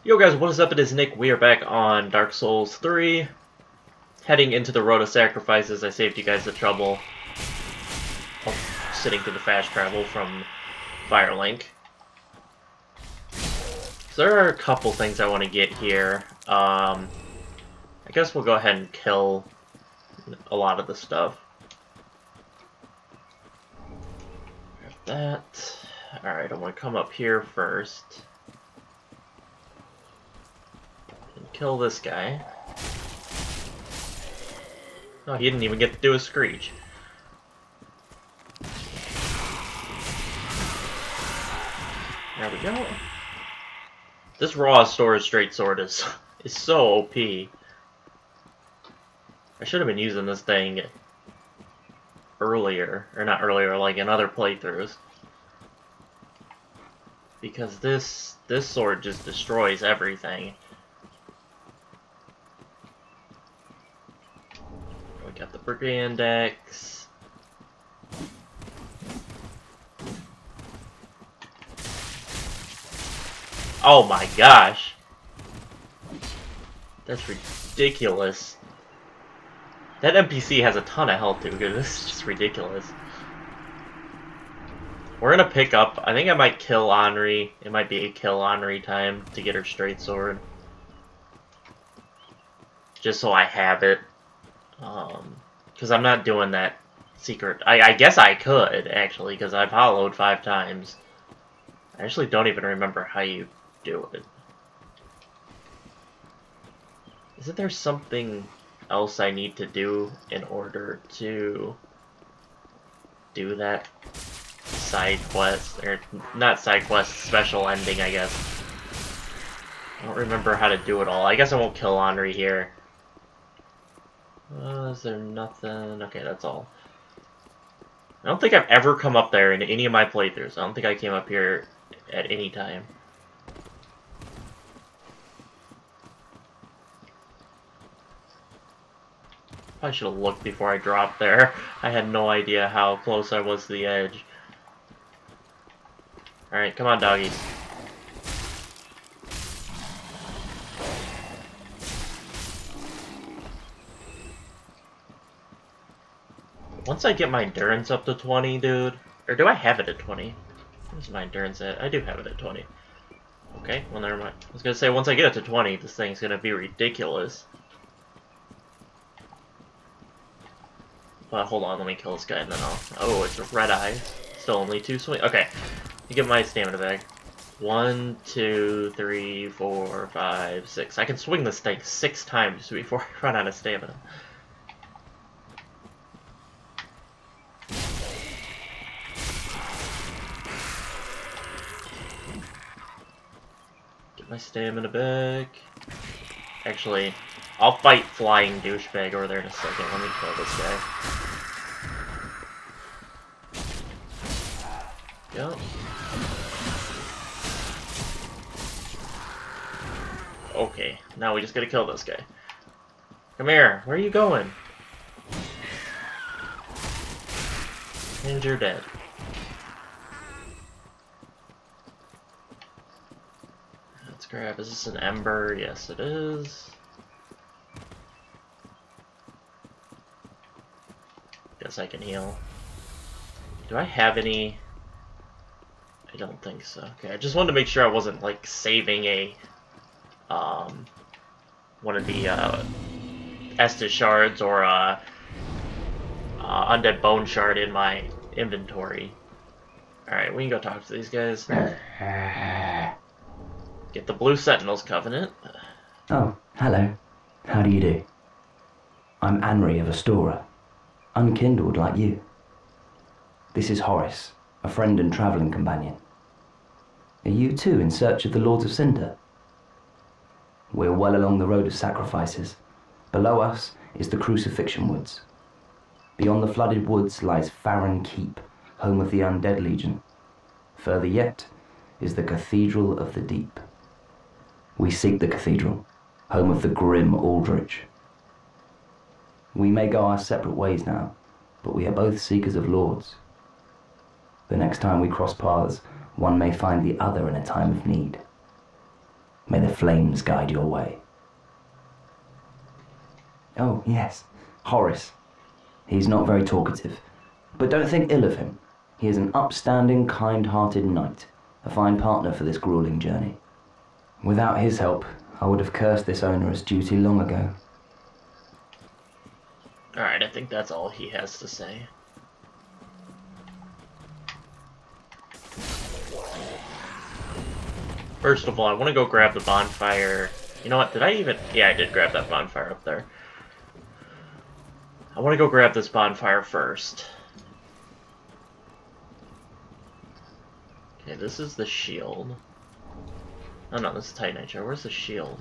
Yo guys, what is up? It is Nick. We are back on Dark Souls 3. Heading into the Road of Sacrifices. I saved you guys the trouble of sitting through the fast travel from Firelink. So there are a couple things I want to get here. I guess we'll go ahead and kill a lot of the stuff. Grab that. Alright, I'm going to come up here first. Kill this guy. Oh, he didn't even get to do a screech. There we go. This raw storage straight sword is so OP. I should have been using this thing earlier, or not earlier, like in other playthroughs. Because this sword just destroys everything. We got the Brigand Axe. Oh my gosh! That's ridiculous. That NPC has a ton of health too, because this is just ridiculous. We're gonna pick up, I think I might kill Anri. It might be a kill Anri time to get her straight sword. Just so I have it. Because I'm not doing that secret. I guess I could, actually, because I've hollowed 5 times. I actually don't even remember how you do it. Isn't there something else I need to do in order to do that side quest? Or, not side quest, special ending, I guess. I don't remember how to do it all. I guess I won't kill Anri here. Is there nothing? Okay, that's all. I don't think I've ever come up there in any of my playthroughs. I don't think I came up here at any time. I should have looked before I dropped there. I had no idea how close I was to the edge. Alright, come on, doggies. Once I get my endurance up to 20, dude... Or do I have it at 20? Where's my endurance at? I do have it at 20. Okay, well never mind. I was gonna say, once I get it to 20, this thing's gonna be ridiculous. But hold on, let me kill this guy and then I'll... Oh, it's a red eye. Still only 2 swing. Okay, you get my stamina back. 1, 2, 3, 4, 5, 6. I can swing this thing 6 times before I run out of stamina. Get my stamina back. Actually, I'll fight Flying Douchebag over there in a second. Let me kill this guy. Yep. Okay, now we just gotta kill this guy. Come here, where are you going? And you're dead. Let's grab, is this an ember? Yes it is. Guess I can heal. Do I have any? I don't think so. Okay, I just wanted to make sure I wasn't, like, saving a, one of the, Estus shards or, Undead Bone Shard in my inventory. Alright, we can go talk to these guys. Get the Blue Sentinels Covenant. Oh, hello. How do you do? I'm Anri of Astora, unkindled like you. This is Horace, a friend and travelling companion. Are you too in search of the Lords of Cinder? We're well along the Road of Sacrifices. Below us is the Crucifixion Woods. Beyond the flooded woods lies Farron Keep, home of the Undead Legion. Further yet is the Cathedral of the Deep. We seek the cathedral, home of the grim Aldrich. We may go our separate ways now, but we are both seekers of lords. The next time we cross paths, one may find the other in a time of need. May the flames guide your way. Oh, yes, Horace. He's not very talkative, but don't think ill of him. He is an upstanding, kind-hearted knight, a fine partner for this grueling journey. Without his help, I would have cursed this onerous duty long ago. Alright, I think that's all he has to say. First of all, I want to go grab the bonfire. You know what, did I even... Yeah, I did grab that bonfire up there. I want to go grab this bonfire first. Okay, this is the shield. Oh no, this is Titanite Shard. Where's the shield?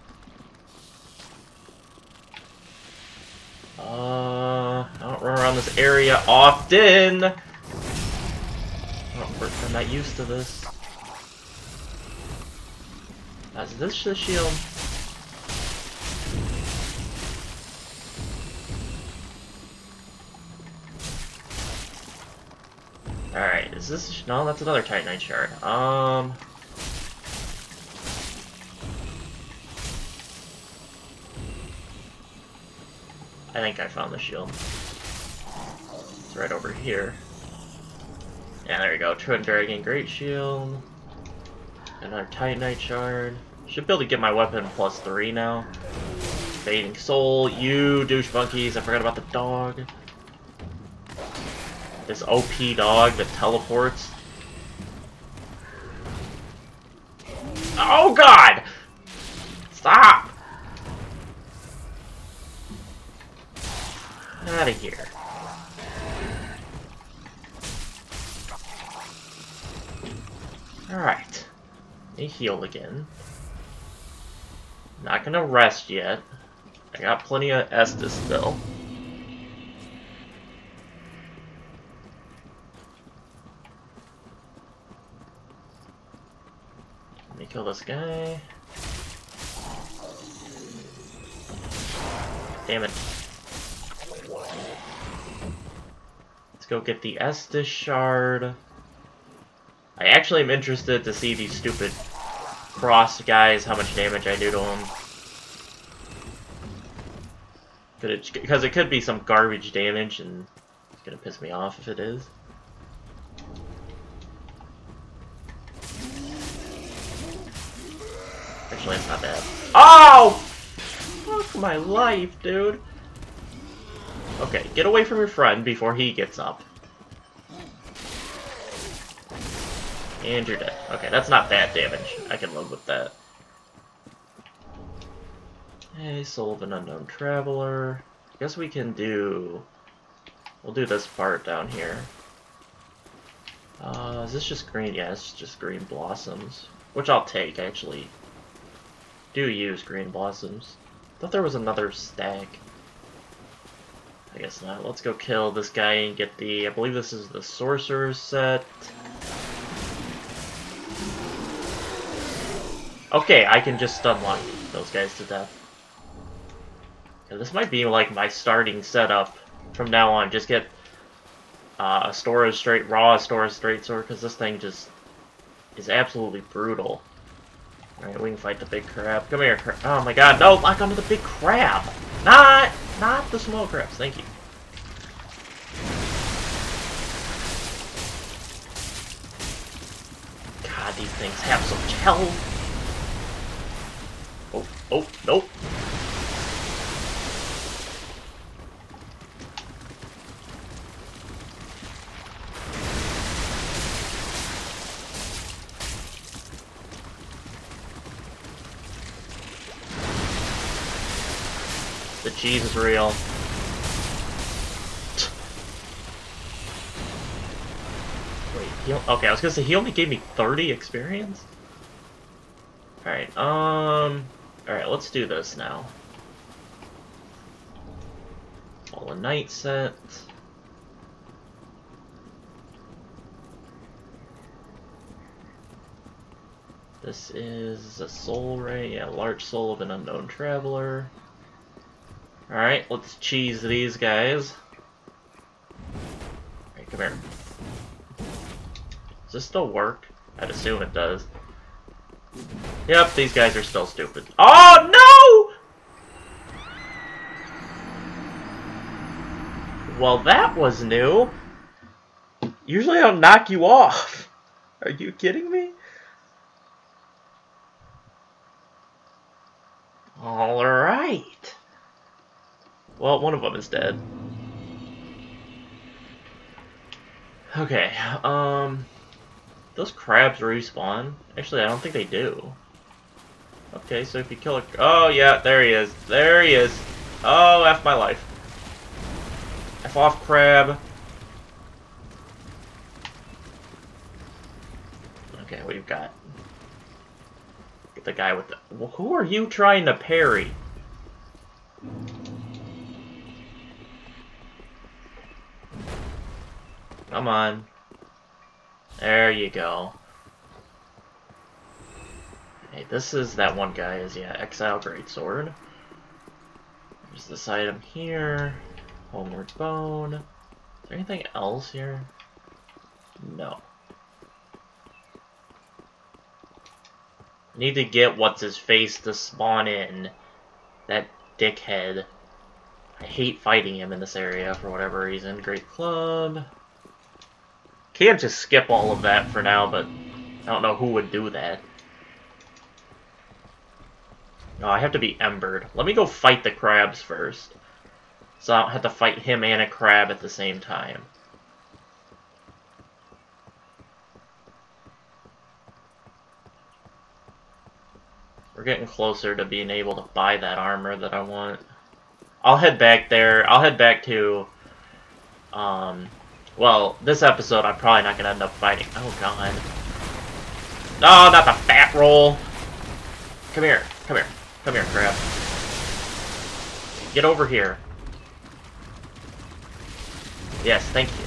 I don't run around this area often! Oh, I'm not used to this. Is this the shield? Alright, is this... No, that's another Titanite Shard. I think I found the shield. It's right over here. Yeah, there we go. Twin Dragon Great Shield. Another Titanite Shard. Should be able to get my weapon +3 now. Fading Soul. You douche monkeys. I forgot about the dog. This OP dog that teleports. Oh god! Stop! Out of here. Alright. Let me heal again. Not gonna rest yet. I got plenty of Estus still. Let me kill this guy. Damn it. Let's go get the Estus Shard. I actually am interested to see these stupid cross guys, how much damage I do to them. Because it could be some garbage damage, and it's gonna piss me off if it is. Actually, it's not bad. Oh! Fuck my life, dude. Okay, get away from your friend before he gets up. And you're dead. Okay, that's not bad damage. I can live with that. Hey, Soul of an Unknown Traveler. I guess we can do... We'll do this part down here. Is this just green? Yeah, it's just green blossoms. Which I'll take, I actually do use green blossoms. Thought there was another stack. I guess not. Let's go kill this guy and get the... I believe this is the Sorcerer's set. Okay, I can just stun lock those guys to death. Yeah, this might be like my starting setup from now on. Just get raw Astora Straight Sword, because this thing just is absolutely brutal. Alright, we can fight the big crab. Come here, crab. Oh my god, no! Lock onto the big crab! Not the small crabs, thank you. God, these things have so much health! Oh, nope. The cheese is real. Wait, okay, I was gonna say he only gave me 30 experience? Alright, alright, let's do this now. Fallen Knight set. This is a soul ray, yeah, large soul of an unknown traveler. Alright, let's cheese these guys. Alright, come here. Does this still work? I'd assume it does. Yep, these guys are still stupid. Oh, no! Well, that was new. Usually I'll knock you off. Are you kidding me? Alright. Well, one of them is dead. Okay, those crabs respawn? Actually, I don't think they do. Okay, so if you kill a... Oh, yeah, there he is. There he is. Oh, F my life. F off, crab. Okay, what you've got? Get the guy with the... Well, who are you trying to parry? Come on. There you go. Hey, this is that one guy, yeah, Exile Greatsword. There's this item here. Homeward Bone. Is there anything else here? No. Need to get what's-his-face to spawn in. That dickhead. I hate fighting him in this area for whatever reason. Great Club. Can't just skip all of that for now, but I don't know who would do that. Oh, I have to be embered. Let me go fight the crabs first. So I don't have to fight him and a crab at the same time. We're getting closer to being able to buy that armor that I want. I'll head back there. I'll head back to... well, this episode I'm probably not going to end up fighting. Oh, God. No, not the fat roll. Come here. Come here. Come here, crab. Get over here. Yes, thank you.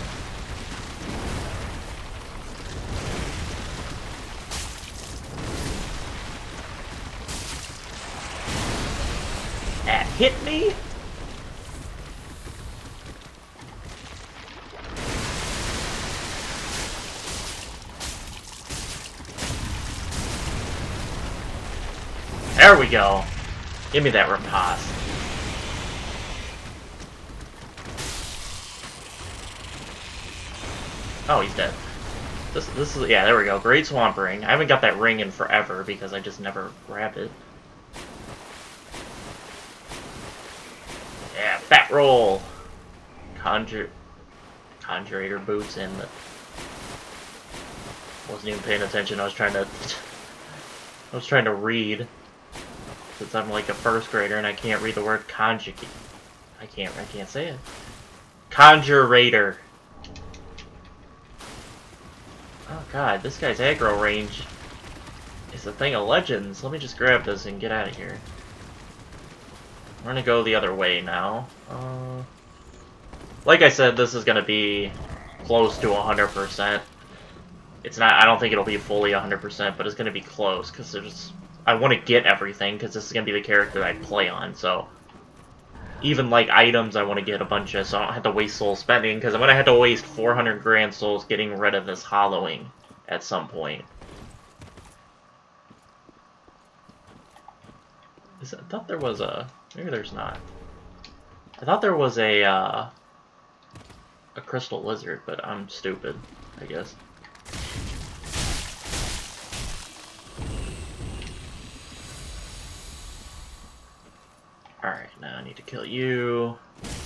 That hit me? There we go. Give me that riposte. Oh, he's dead. This is, yeah, there we go. Great Swamp Ring. I haven't got that ring in forever because I just never grabbed it. Yeah, fat roll. Conjurator boots and the... Wasn't even paying attention. I was trying to read. Since I'm like a first grader and I can't read the word conjugate. I can't say it. Conjurator. Oh god, this guy's aggro range is a thing of legends. Let me just grab this and get out of here. We're gonna go the other way now. Like I said, this is gonna be close to 100%. It's not, I don't think it'll be fully 100%, but it's gonna be close, because there's... I want to get everything, because this is going to be the character I play on, so... Even, like, items I want to get a bunch of, so I don't have to waste soul spending, because I'm going to have to waste 400 grand souls getting rid of this hollowing at some point. I thought there was a... Maybe there's not. I thought there was a crystal lizard, but I'm stupid, I guess. Alright, now I need to kill you.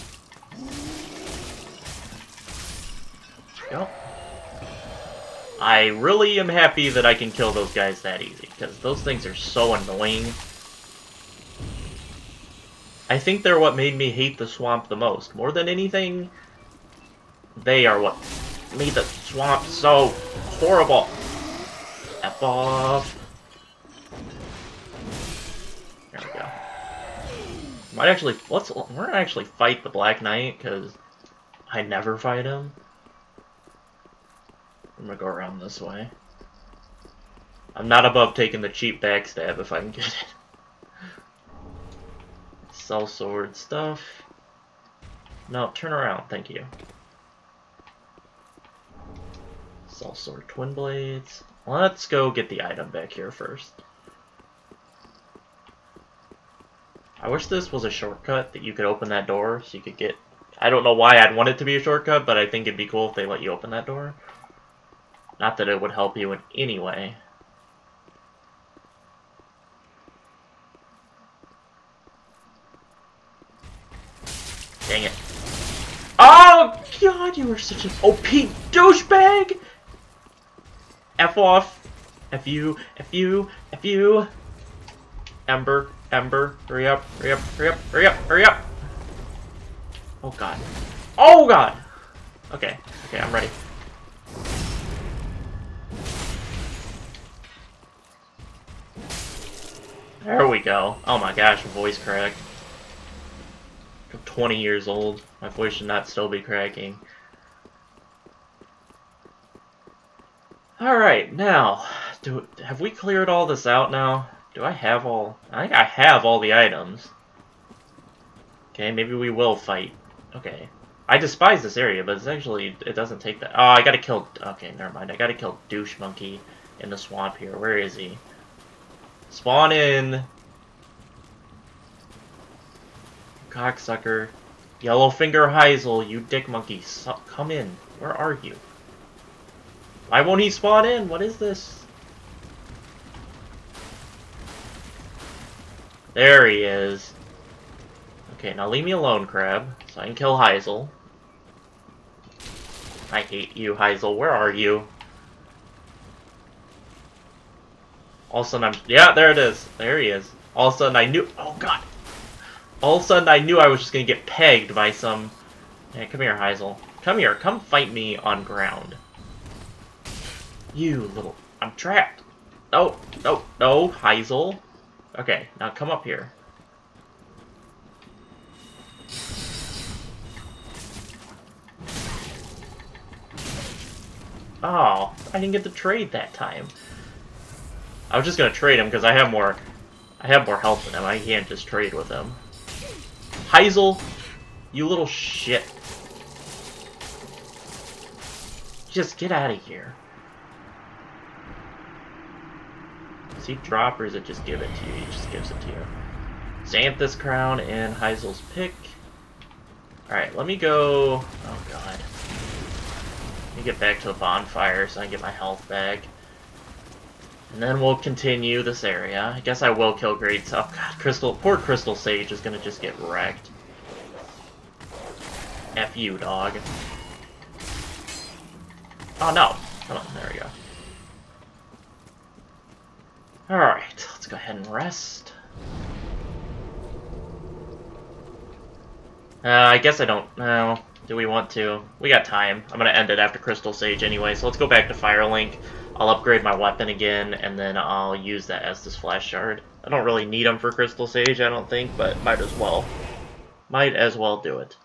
Go. I really am happy that I can kill those guys that easy, because those things are so annoying. I think they're what made me hate the swamp the most. More than anything, they are what made the swamp so horrible. F off. There we go. Might actually, we're gonna actually fight the Black Knight, because I never fight him. I'm gonna go around this way. I'm not above taking the cheap backstab if I can get it. Sell sword stuff. No, turn around, thank you. Sell sword twin blades. Let's go get the item back here first. I wish this was a shortcut that you could open that door so you could get... I don't know why I'd want it to be a shortcut, but I think it'd be cool if they let you open that door. Not that it would help you in any way. Dang it. Oh, God, you are such an OP douchebag! F off. F you, F you, F you. Ember, Ember, hurry up, hurry up, hurry up, hurry up, hurry up! Oh, God. Oh, God! Okay, okay, I'm ready. There we go. Oh my gosh, voice crack. I'm 20 years old. My voice should not still be cracking. Alright, now, have we cleared all this out now? Do I have all... I think I have all the items. Okay, maybe we will fight. Okay. I despise this area, but it's actually... It doesn't take that... Oh, I gotta kill... Okay, never mind. I gotta kill Douche Monkey in the swamp here. Where is he? Spawn in! Cocksucker. Yellowfinger Heisel, you dick monkey. Come in. Where are you? Why won't he spawn in? What is this? There he is. Okay, now leave me alone, Crab, so I can kill Heisel. I hate you, Heisel. Where are you? All of a sudden I'm... Yeah, there it is. There he is. All of a sudden I knew... Oh, God. All of a sudden I knew I was just going to get pegged by some... Yeah, come here, Heisel. Come here. Come fight me on ground. You little... I'm trapped. No, no, no, Heisel. Okay, now come up here. Oh, I didn't get to trade that time. I was just gonna trade him because I have more health than him. I can't just trade with him. Heisel, you little shit. Just get out of here. Does he drop or does it just give it to you? He just gives it to you. Xanthus Crown and Heisel's Pick. Alright, let me go... Oh, God. Let me get back to the bonfire so I can get my health back. And then we'll continue this area. I guess I will kill Great... Oh, God, poor Crystal Sage is gonna just get wrecked. F you, dog. Oh, no. Come on, there we go. Alright, let's go ahead and rest. I guess I don't... No. Do we want to? We got time. I'm gonna end it after Crystal Sage anyway, so let's go back to Firelink. I'll upgrade my weapon again, and then I'll use that as this Flash Shard. I don't really need them for Crystal Sage, I don't think, but might as well. Might as well do it.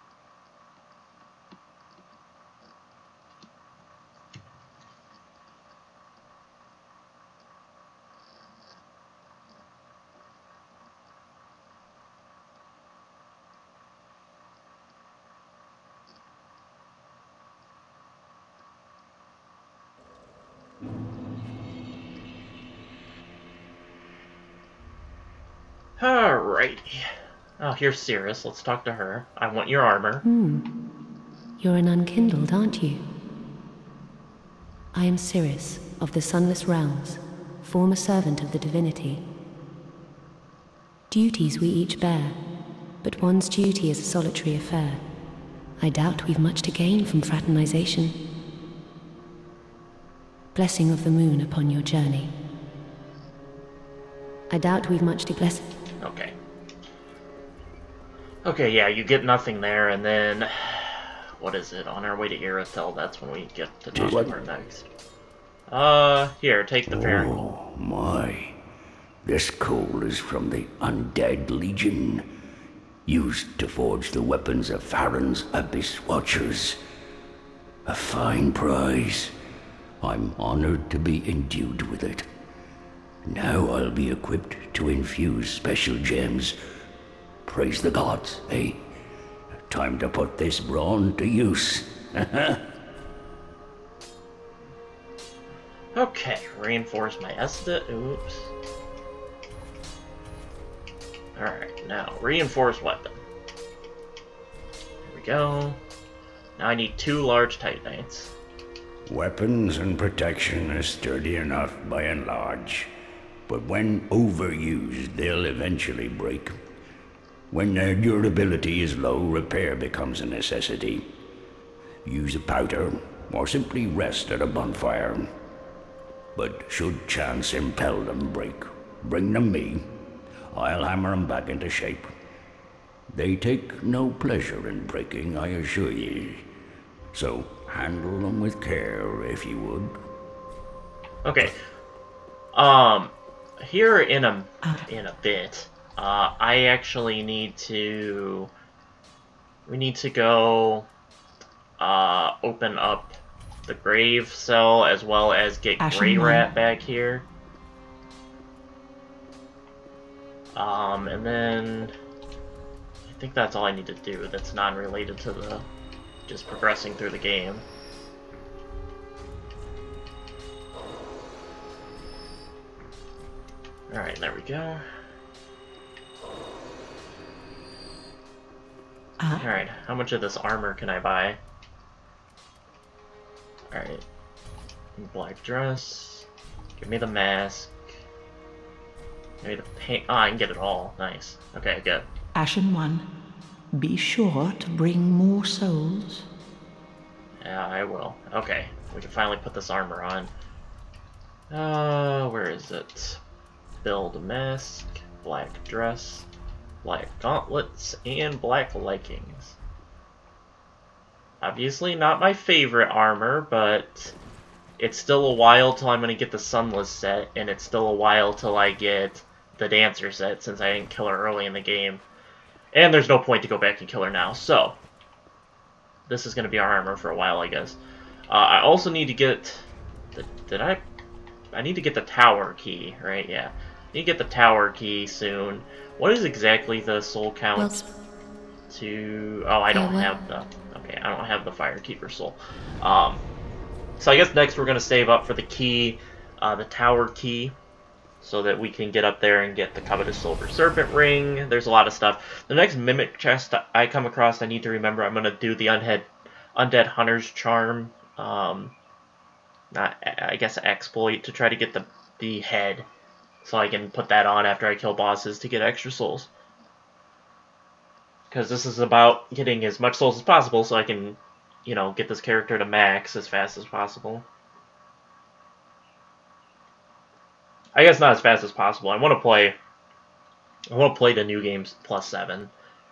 Alrighty. Oh, here's Cirrus. Let's talk to her. I want your armor. You're an unkindled, aren't you? I am Cirrus, of the Sunless Realms, former servant of the divinity. Duties we each bear, but one's duty is a solitary affair. I doubt we've much to gain from fraternization. Blessing of the moon upon your journey. I doubt we've much to bless... Okay. Okay, yeah, you get nothing there, and then... What is it? On our way to Irothel, that's when we get to talk to her next. Here, take the fairy. Oh, my. This coal is from the Undead Legion, used to forge the weapons of Farron's Abyss Watchers. A fine prize. I'm honored to be endued with it. Now I'll be equipped to infuse special gems. Praise the gods, eh? Time to put this brawn to use. Okay, reinforce my Estet. Oops. Alright, now, reinforced weapon. There we go. Now I need 2 large Titanites. Weapons and protection are sturdy enough by and large, but when overused, they'll eventually break. When their durability is low, repair becomes a necessity. Use a powder, or simply rest at a bonfire. But should chance impel them break, bring them me. I'll hammer them back into shape. They take no pleasure in breaking, I assure ye. So handle them with care, if you would. Okay. Here in a bit, I actually need to. We need to go open up the grave cell as well as get Grey Rat back here. And then I think that's all I need to do. That's non-related to the just progressing through the game. Alright, there we go. Alright, how much of this armor can I buy? Alright. Black dress. Give me the mask. Maybe the paint. Ah, I can get it all. Nice. Okay, good. Ashen One, be sure to bring more souls. Yeah, I will. Okay, we can finally put this armor on. Where is it? Build a mask, black dress, black gauntlets, and black leggings. Obviously not my favorite armor, but it's still a while till I'm going to get the Sunless set, and it's still a while till I get the Dancer set, since I didn't kill her early in the game. And there's no point to go back and kill her now, so this is going to be our armor for a while, I guess. I also need to get the... I need to get the tower key, right? Yeah. I need to get the tower key soon. What is exactly the soul count to... Oh, I don't have the... Okay, I don't have the Firekeeper soul. So I guess next we're going to save up for the key, the tower key, so that we can get up there and get the coveted Silver Serpent Ring. There's a lot of stuff. The next Mimic chest I come across, I need to remember I'm going to do the Undead Hunter's Charm, I guess exploit, to try to get the head, so I can put that on after I kill bosses to get extra souls. Because this is about getting as much souls as possible so I can, you know, get this character to max as fast as possible. I guess not as fast as possible. I want to play the New Games +7.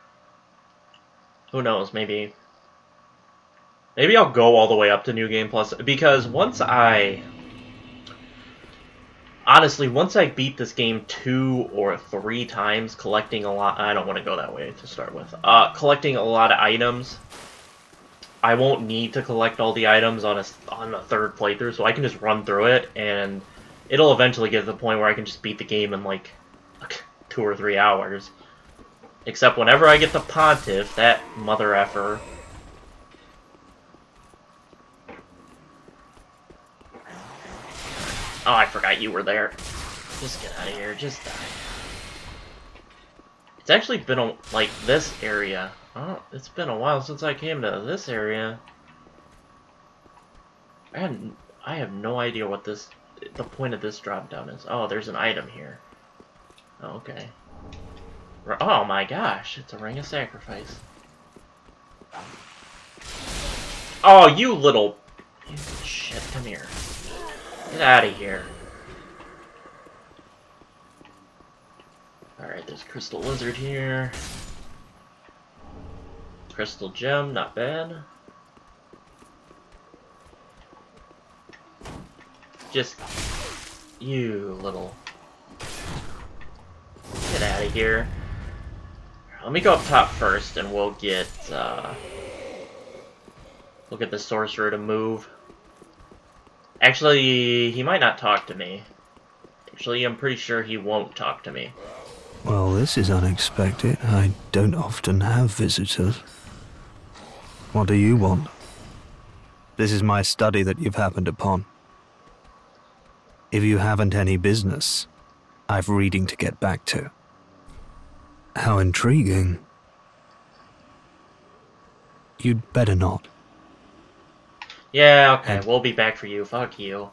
Who knows, maybe I'll go all the way up to New Game Plus, because once I beat this game 2 or 3 times, collecting a lot... I don't want to go that way to start with. Collecting a lot of items, I won't need to collect all the items on a third playthrough, so I can just run through it, and it'll eventually get to the point where I can just beat the game in, like, 2 or 3 hours. Except whenever I get the Pontiff, that mother effer... Oh, I forgot you were there. Just get out of here. Just die. It's actually been like this area. Oh, it's been a while since I came to this area. I have no idea what the point of this drop down is. Oh, there's an item here. Oh, okay. Oh my gosh, it's a Ring of Sacrifice. Oh, you little shit! Come here. Get out of here. Alright, there's Crystal Lizard here. Crystal Gem, not bad. Just... you little... Get out of here. Let me go up top first and we'll get the Sorcerer to move. Actually, he might not talk to me. Actually, I'm pretty sure he won't talk to me. Well, this is unexpected. I don't often have visitors. What do you want? This is my study that you've happened upon. If you haven't any business, I've reading to get back to. How intriguing. You'd better not. Yeah, okay, we'll be back for you. Fuck you.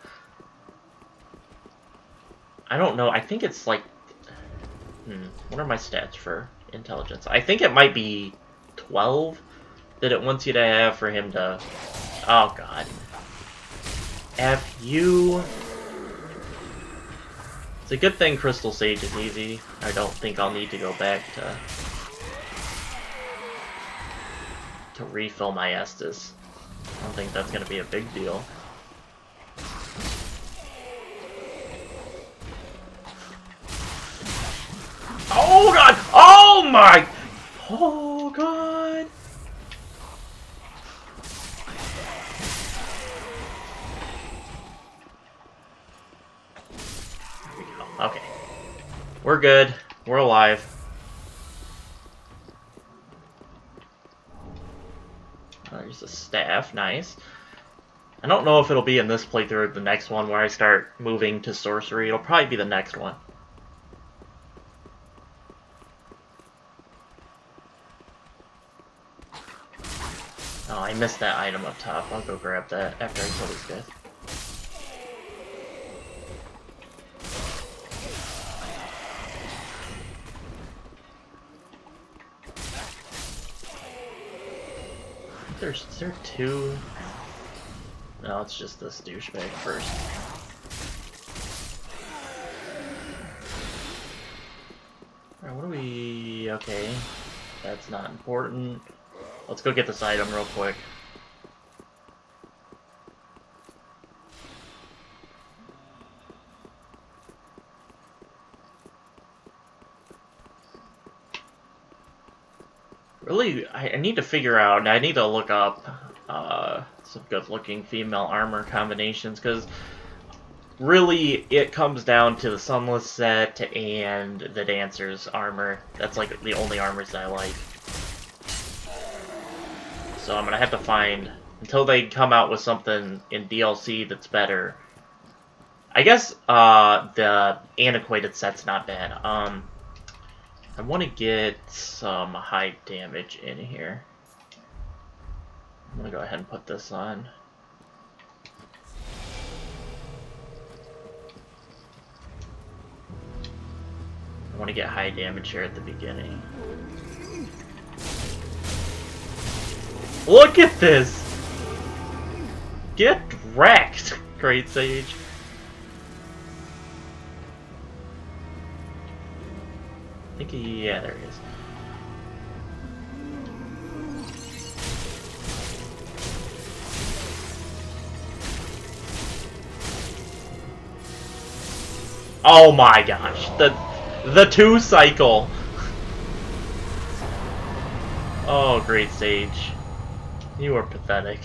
I don't know. I think it's like... what are my stats for intelligence? I think it might be 12 that it wants you to have for him to... Oh, God. F you... It's a good thing Crystal Sage is easy. I don't think I'll need to go back to refill my Estus. I don't think that's gonna be a big deal. Oh God! Oh my! Oh God! There we go. Okay. We're good. We're alive. There's a staff, nice. I don't know if it'll be in this playthrough or the next one where I start moving to sorcery. It'll probably be the next one. Oh, I missed that item up top. I'll go grab that after I kill these guys. Is there two? No, it's just this douchebag first. Alright, what do we... Okay. That's not important. Let's go get this item real quick. Really, I need to figure out, I need to look up some good-looking female armor combinations, because really it comes down to the Sunless set and the Dancer's armor. That's like the only armors that I like. So I'm going to have to find, until they come out with something in DLC that's better. I guess the antiquated set's not bad. I want to get some high damage in here. I'm going to go ahead and put this on. I want to get high damage here at the beginning. Look at this! Get wrecked, Great Sage. I think yeah, there he is. Oh my gosh, the 2 cycle. Oh, Great Sage, you are pathetic.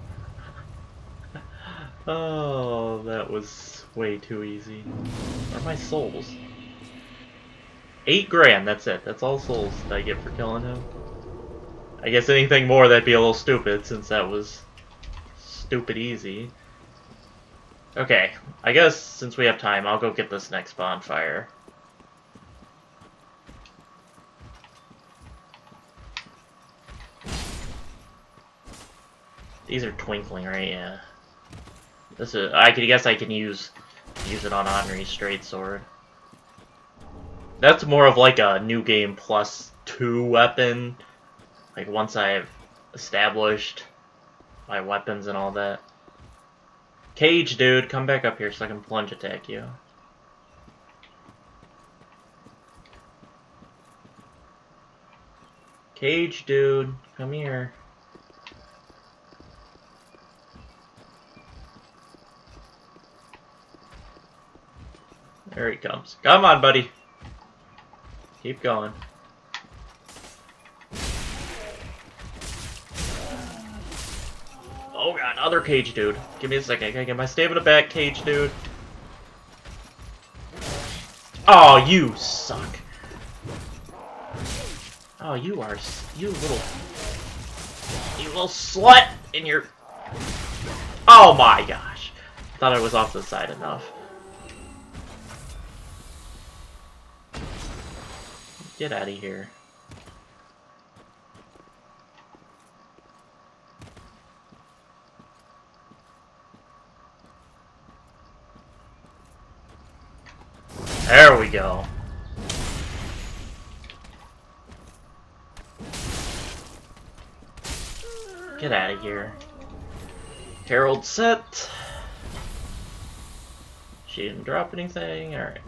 Oh, that was way too easy. Where are my souls? 8 grand, that's it. That's all souls that I get for killing him. I guess anything more that'd be a little stupid, since that was stupid easy. Okay, I guess since we have time, I'll go get this next bonfire. These are twinkling, right? Yeah. This is. I guess I can use it on Henri's straight sword. That's more of like a new game +2 weapon. Like once I've established my weapons and all that. Cage, dude, come back up here so I can plunge attack you. Cage, dude, come here. There he comes. Come on, buddy. Keep going. Oh god, another Cage dude. Give me a second. I gotta get my stamina back, Cage dude. Oh, you suck. Oh, you little slut in your... Oh my gosh. Thought I was off to the side enough. Get out of here. There we go. Get out of here. Herald set. She didn't drop anything. Alright.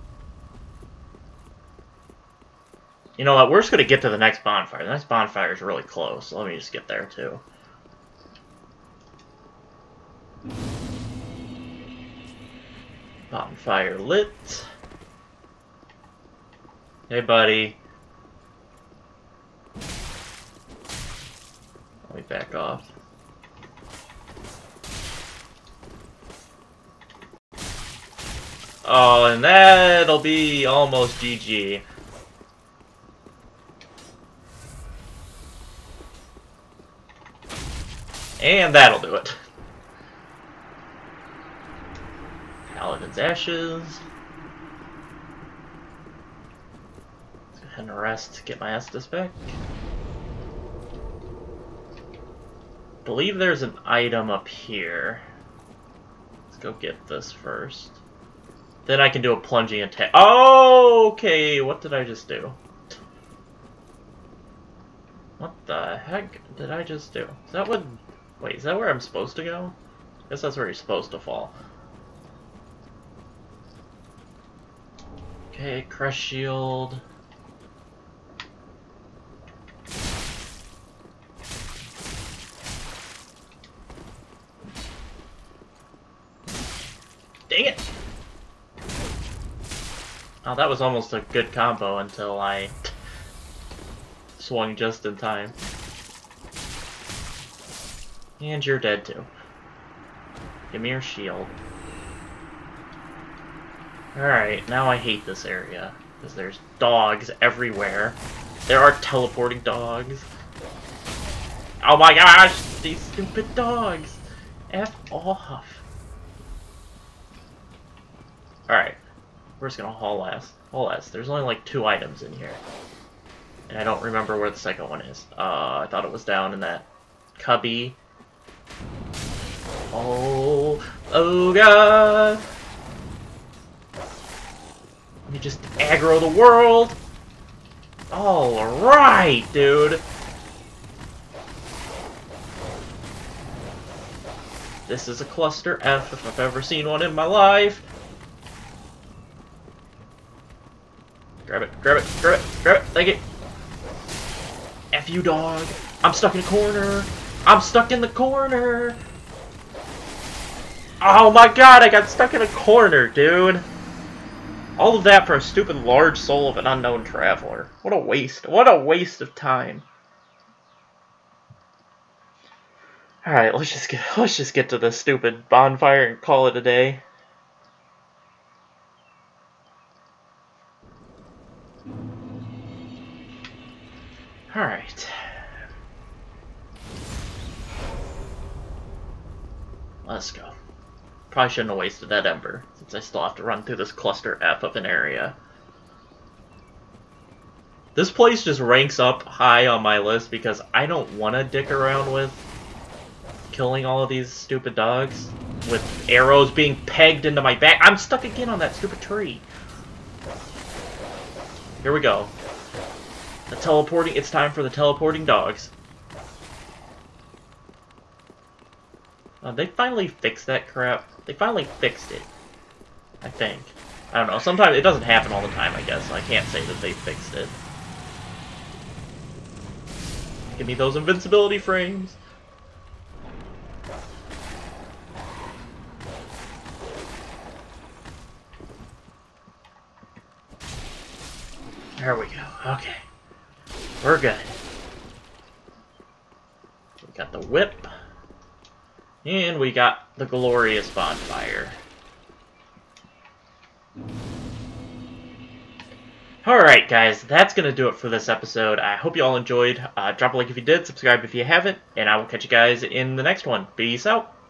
You know what? We're just gonna get to the next bonfire. The next bonfire is really close, so let me just get there too. Bonfire lit. Hey, buddy. Let me back off. Oh, and that'll be almost GG. And that'll do it. Paladin's Ashes. Let's go ahead and rest, get my Estus back. Believe there's an item up here. Let's go get this first. Then I can do a plunging attack. Oh, okay, what did I just do? What the heck did I just do? Is that what... Wait, is that where I'm supposed to go? I guess that's where you're supposed to fall. Okay, Crush Shield. Dang it! Oh, that was almost a good combo until I swung just in time. And you're dead too. Give me your shield. Alright, now I hate this area. Because there's dogs everywhere. There are teleporting dogs. Oh my gosh! These stupid dogs! F off. Alright. We're just gonna haul ass. Haul ass. There's only like 2 items in here. And I don't remember where the second one is. I thought it was down in that cubby. Oh god! Let me just aggro the world! Alright, dude! This is a cluster F if I've ever seen one in my life. Grab it, grab it, grab it, grab it, thank you! F you, dog! I'm stuck in a corner! I'm stuck in the corner! Oh my god, I got stuck in a corner, dude! All of that for a stupid large soul of an unknown traveler. What a waste. What a waste of time. Alright, let's just get to this stupid bonfire and call it a day. Alright. Let's go. Probably shouldn't have wasted that ember, since I still have to run through this cluster F of an area. This place just ranks up high on my list because I don't want to dick around with killing all of these stupid dogs with arrows being pegged into my back. I'm stuck again on that stupid tree. Here we go. It's time for the teleporting dogs. They finally fixed that crap. They finally fixed it. I think. I don't know. Sometimes it doesn't happen all the time, I guess. So I can't say that they fixed it. Give me those invincibility frames. There we go. Okay. We're good. We got the whip. And we got the glorious bonfire. Alright guys, that's going to do it for this episode. I hope you all enjoyed. Drop a like if you did, subscribe if you haven't, and I will catch you guys in the next one. Peace out.